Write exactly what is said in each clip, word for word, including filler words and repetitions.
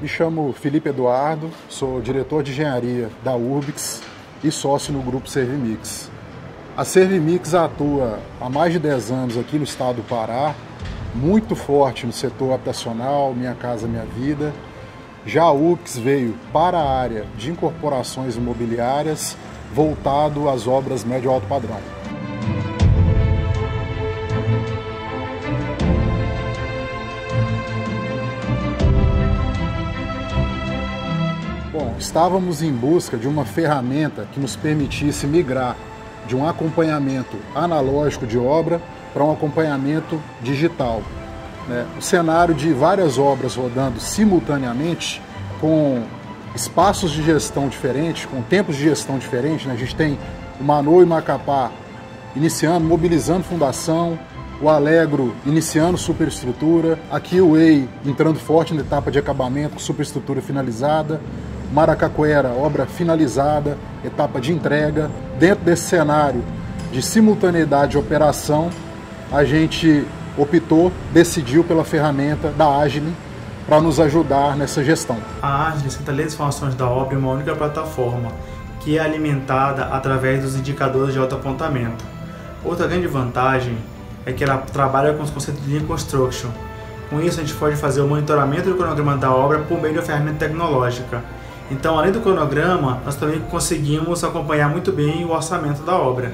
Me chamo Felipe Eduardo, sou diretor de engenharia da Urbix e sócio no grupo Servimix. A Servimix atua há mais de dez anos aqui no estado do Pará, muito forte no setor habitacional, Minha Casa Minha Vida. Já a Urbix veio para a área de incorporações imobiliárias, voltado às obras médio e alto padrão. Bom, estávamos em busca de uma ferramenta que nos permitisse migrar de um acompanhamento analógico de obra para um acompanhamento digital. Né? O cenário de várias obras rodando simultaneamente, com espaços de gestão diferentes, com tempos de gestão diferentes, né? A gente tem o Manoel e Macapá iniciando, mobilizando fundação, o Alegro iniciando superestrutura, aqui o E I entrando forte na etapa de acabamento, com superestrutura finalizada, Maracacuera, obra finalizada, etapa de entrega. Dentro desse cenário de simultaneidade de operação, a gente optou, decidiu pela ferramenta da Agile para nos ajudar nessa gestão. A Agile centraliza as informações da obra em uma única plataforma, que é alimentada através dos indicadores de autoapontamento. Outra grande vantagem é que ela trabalha com os conceitos de Lean Construction. Com isso, a gente pode fazer o monitoramento do cronograma da obra por meio da ferramenta tecnológica. Então, além do cronograma, nós também conseguimos acompanhar muito bem o orçamento da obra.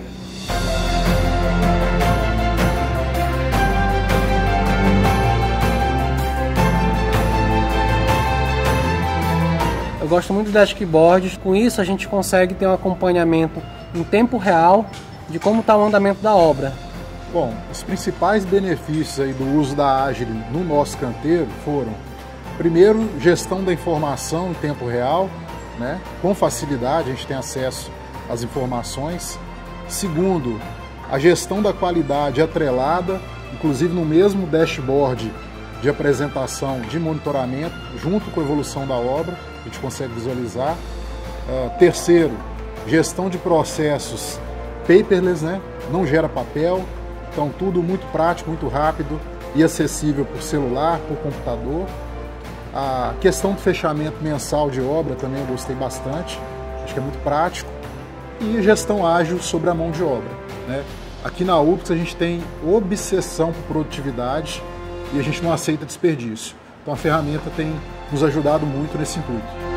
Eu gosto muito das dashboards, com isso a gente consegue ter um acompanhamento em tempo real de como está o andamento da obra. Bom, os principais benefícios aí do uso da Agile no nosso canteiro foram: primeiro, gestão da informação em tempo real, né? Com facilidade, a gente tem acesso às informações. Segundo, a gestão da qualidade atrelada, inclusive no mesmo dashboard de apresentação de monitoramento, junto com a evolução da obra, a gente consegue visualizar. Uh, terceiro, gestão de processos paperless, né? Não gera papel, então tudo muito prático, muito rápido e acessível por celular, por computador. A questão do fechamento mensal de obra também eu gostei bastante, acho que é muito prático. E gestão ágil sobre a mão de obra, né? Aqui na Urbix a gente tem obsessão por produtividade e a gente não aceita desperdício. Então a ferramenta tem nos ajudado muito nesse intuito.